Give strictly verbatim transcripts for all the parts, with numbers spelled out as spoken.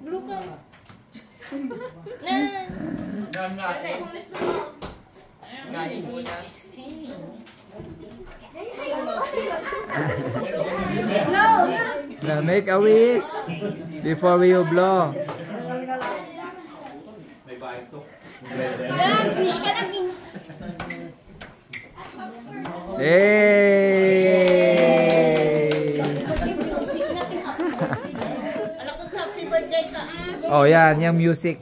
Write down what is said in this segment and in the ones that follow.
Blue ka. Now make a wish before we blow. Hey! Oh yan, yung music.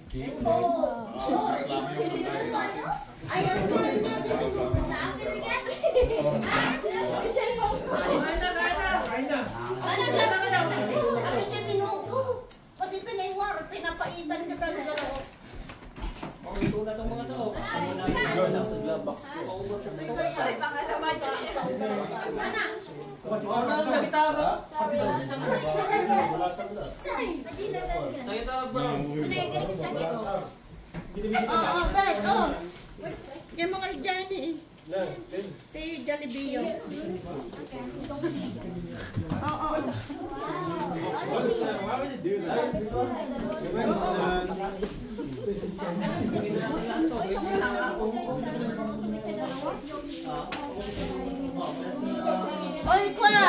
Yung mga dyan eh. Si Jollibee yun. Oo. Oy, kuya!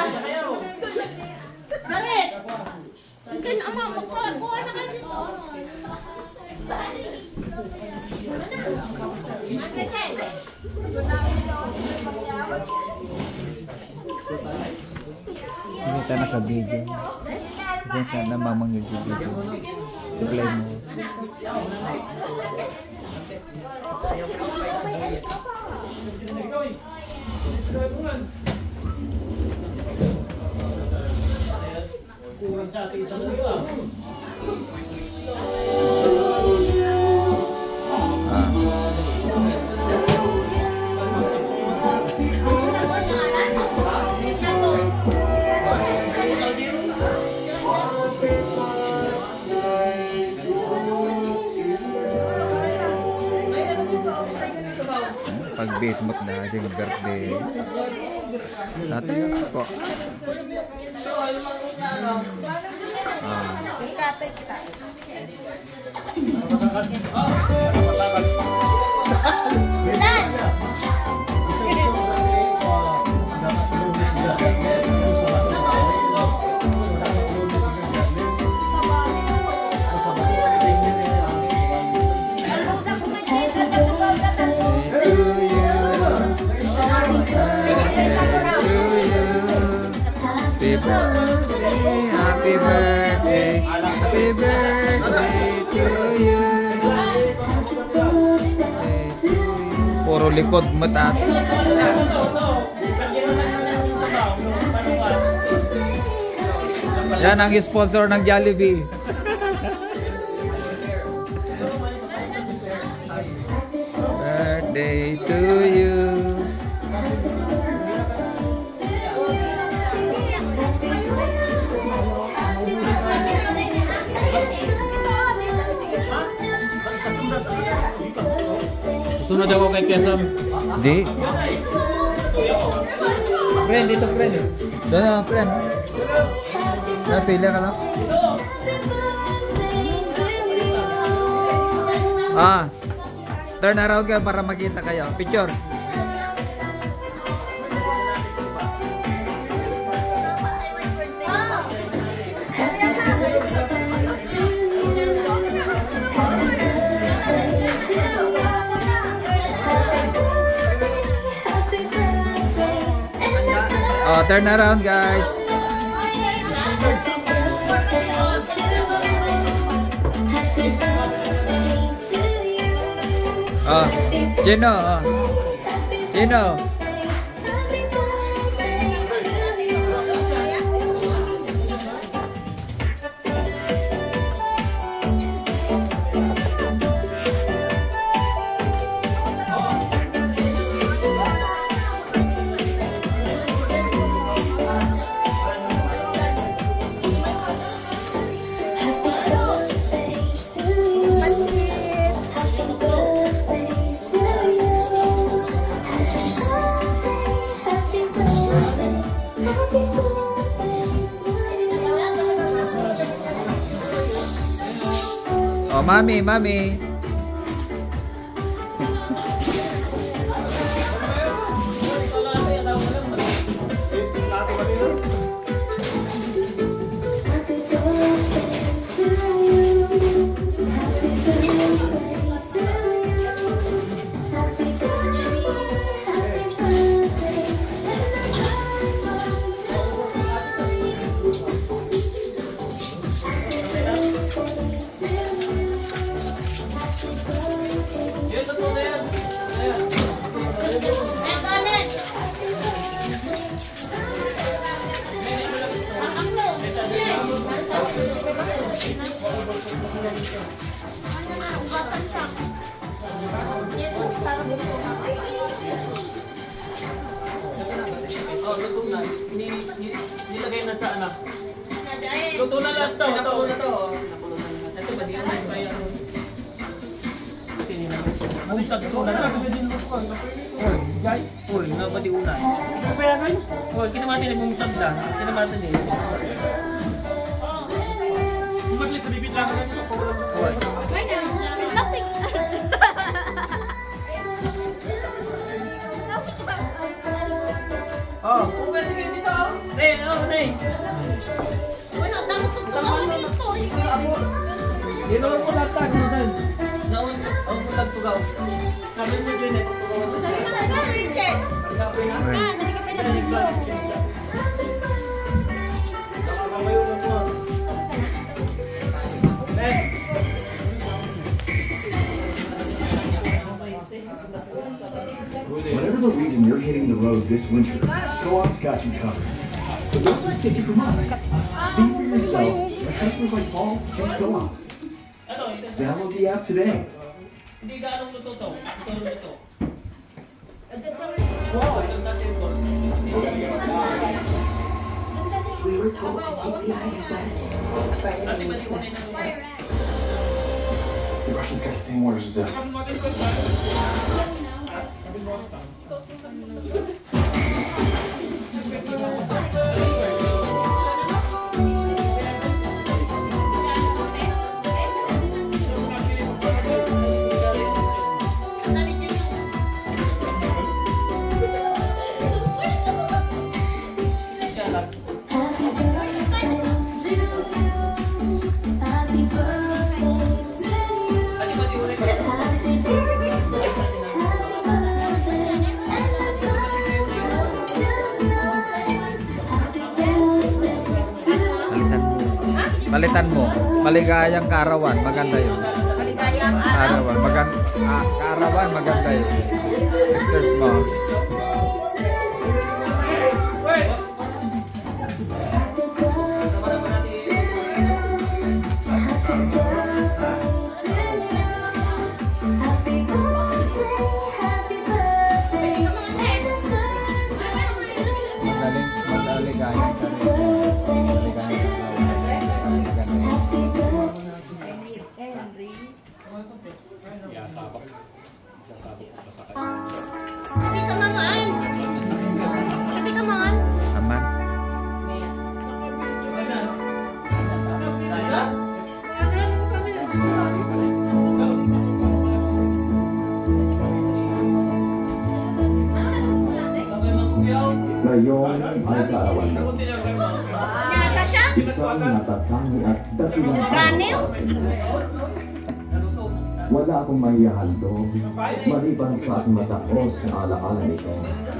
Garit! Kan ama, magkuha na kayo dito. Hindi ka naka-video. Hindi ka na mamang nag-video. Tuglay mo. Kurang sa ating isang buwan. Pag-beat mo na ating birthday. Dati po. Ah. Happy birthday, happy birthday to you. Puro likod mata. Yan ang sponsor ng Jollibee. Birthday to you. Sunod ako kay Kesam. Di. Friend, dito friend. Doon na, friend. Napila ka lang. Ah. Turn around ka para makita kayo. Picture. Oh, turn around, guys. Oh, Gino. Oh. Gino. Happy birthday to you. Oh, mami, mami. Oh, luto na. Ni, ni, nilagay na sa anak. Luto na lang to. Nakulo na to. Ito ba, di naman pa yan. Bumsag ko na lang. Uy, jay. Uy, nabadi una. Kaya kayo? Uy, kinamati na bumsag na. Kinamati na. Maglis na bibit lang. Uy. Ay na, plastic. Oh, okay, sige dito. Nay, oh, nay. Wala, damo to ko dito. Dino lang ko lata dito. Naon, ang pulag tugaw. Sabi mo din eh. Sabi na nga, Richard. Sabi na. Ah, dali ka pa na. Whatever the reason you're hitting the road this winter, Co-op's got you covered. But don't just take it from us. See for yourself. When customers like Paul, choose Co-op. Download the app today. Hindi ganong luto to. Ito luto. Wow, ilang natin ito. We were told to take the I S S. Ate ba di ko na The Russians got the same orders as us. Palitan mo. Maligayang kaarawan. Maganda yun. Maligayang Kaarawan. Maganda. Ah, kaarawan. Maganda yun. Pictures mo. Magaling. Magaligayang kaarawan. Maligayang Hindi ka mangaan. Hindi ka mangaan. Aman. Ngayon ay kaarawan mo. Yata siya? Isang natatangi at dakilang Ganil? Wala akong maihahandog maliban sa aking matapos na alaala nito.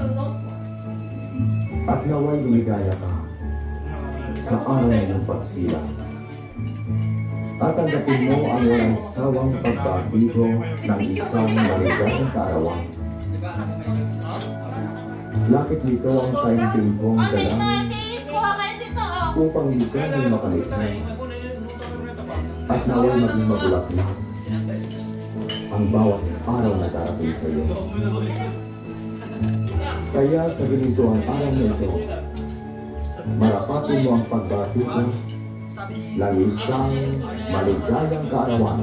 At naway lumigaya ka sa araw ng pagsilang. At tanggapin mo ang walang sawang pagbabigo ng isang maligayang kaarawan. Lakit nito ang taimtimpong Mami, dalang Marty, kuha kayo dito. oh. upang ligayang makalitay at naway maging mabulaklak ang bawat araw na darating sa iyo. Kaya sa ganito ang araw na ito, marapatin mo ang pagbati ko ng isang maligayang kaarawan.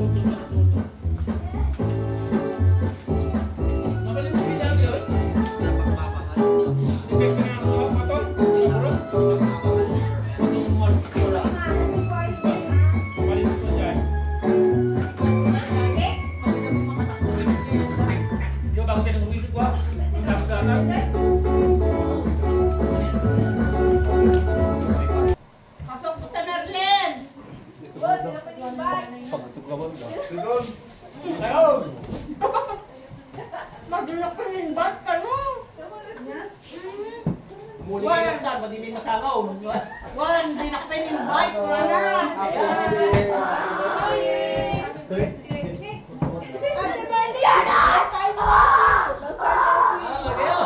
Ayun! Madulok ka rin ba't ka no? Muli kayo lang dyan, hindi may masangaw. Juan, di na kayo invite ko na. Ate Marley! Ah, kayo!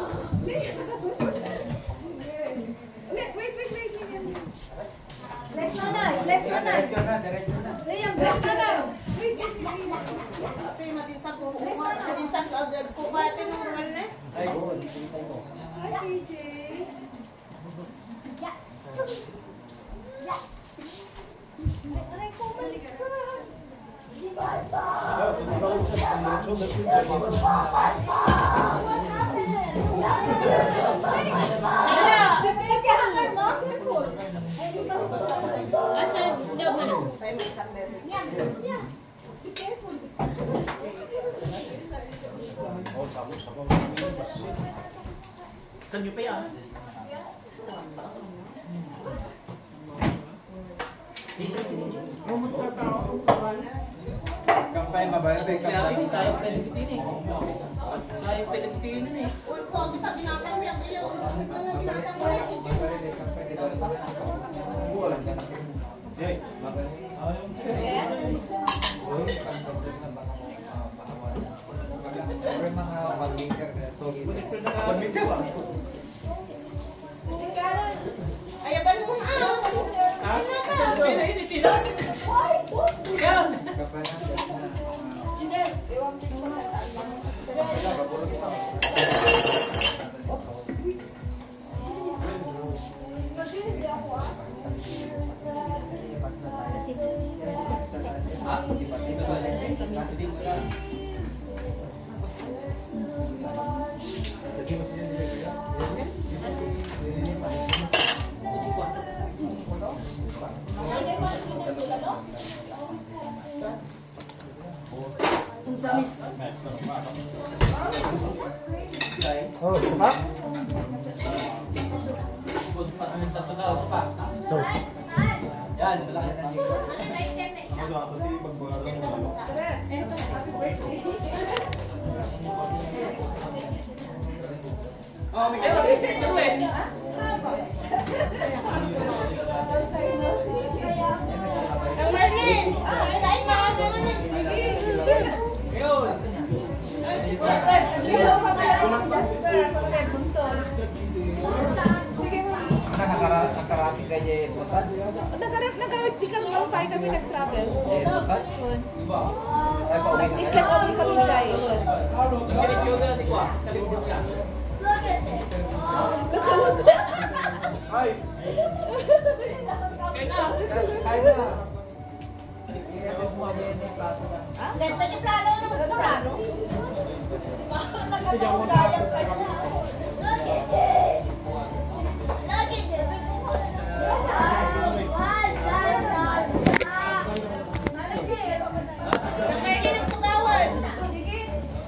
Wait, wait, wait, wait. Bless na na, bless na na. Liam, bless na na. Ate, matinsag ko. Matinsag ko. Kung kaya ng naman na. Ay, oo, lisintay mo. Hi, P J. Aray ko, balik ka. Kaya mo? Asan? Daw mo na. Tayo may cutlet. Yan. Be careful. Saan nyo pa yan? Kampay mabalabay Kaya ini sayang pinagtitin eh. Sayang pinagtitin eh. Uy, ko, kita binatang yan. Iyo, binatang mo yan. Ay, ban mo na. Ha? Ini, ini, tidak. Yan! Oh, sapa? Good pa kami tatlo daw, sapa. Yan, malaki na dito. Oh, may kaya picture eh. Ang Marlene! Ay, kain mo. Sige. Ayun. Nakarami kaya sa Nag-article lang pa kami nag-travel. Diba? Nag-islam ako kami dyan. Nagkilis yoga natin ko ah. Kalimut ka. Look at it. Ay! Kaya na. Kaya na! Ganda ni plano na magplano. Nakatugayang ka siya. Look at this. Look at this. One, done, done. Nakaya ng tugawan. Sige.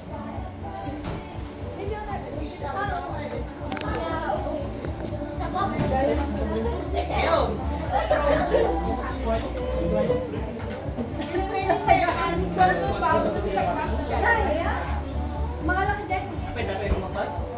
Ayun. Mga laki dyan. Pwede na kayo kumapat?